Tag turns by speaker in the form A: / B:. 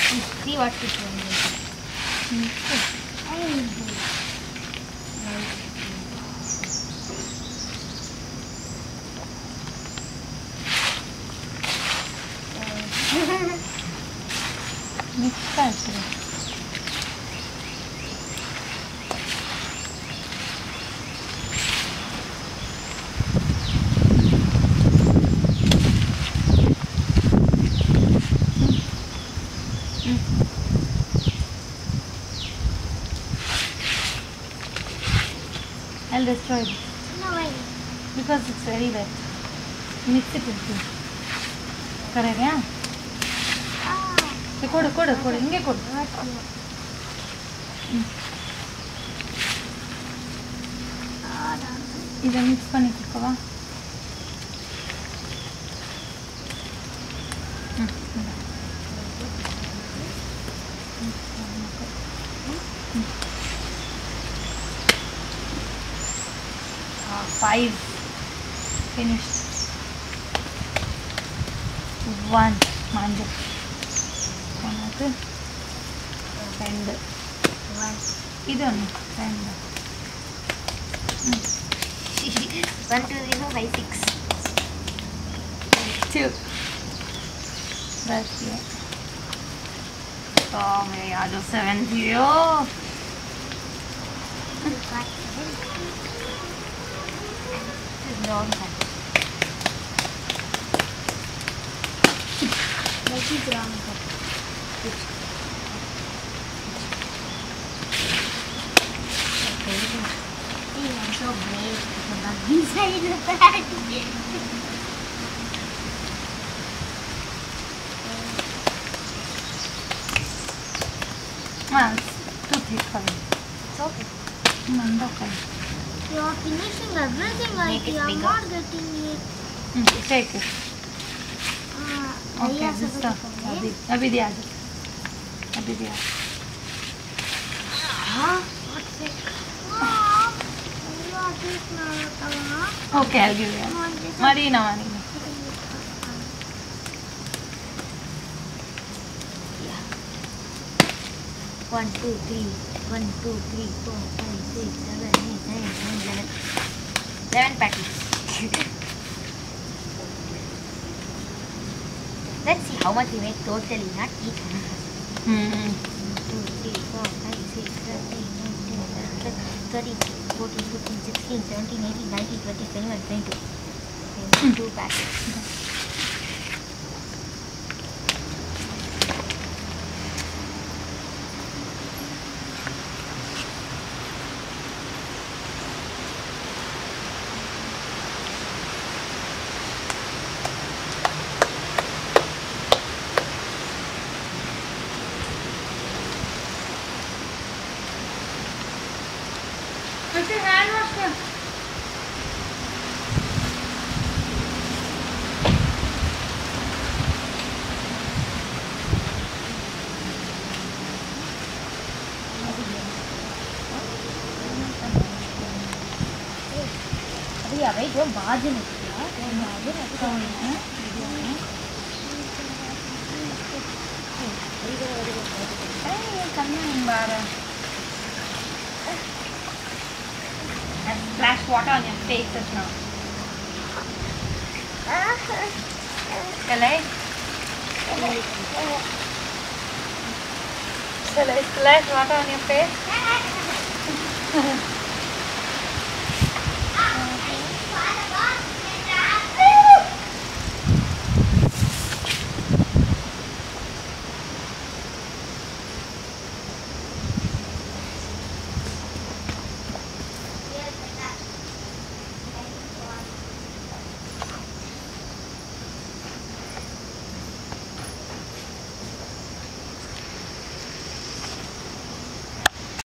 A: See what this one is.
B: Mix it. I'll destroy it.
A: No way.
B: Because it's very wet. Mix it with it. Correct, yeah? ಕೊಡು ಕೊಡು ಕೊಡು ಹಿಂಗೆ ಕೊಡು இதை mix பண்ணி கொடுக்கவா Five finished. One mango. Two. One. This one.
A: One, 2, 3, 4, 5, 6.
B: Two. That's it. Oh my God, 7-0.
A: Long one. Like it's wrong. I'm so brave. Inside the patty.
B: It's too thick for me.
A: It's okay.
B: Okay.
A: You are finishing everything. I am not getting it.
B: Take it. Okay, this stuff. Abhidheya. Abhidheya.
A: What's it?
B: Okay, I'll give you. Marina.
A: Yeah. 1, 2, 3. 1, 2, 3, 4, 5, 6, 7, 8, 9, 10, 11. 11 patties. Let's see how much we make totally, not each one. 1, 2, 3, 4, 5, 6, 7, 8, 9, 10, 11, 12, 13, 14, 15, 16, 17, 18, 19, 20, 21, 22. 22 patties.
B: Hand wash kar.
A: अभी अभी जो बाज निकला वो बाज कौन है
B: And splash water on your face just now. Shall I? Shall I splash water on your face?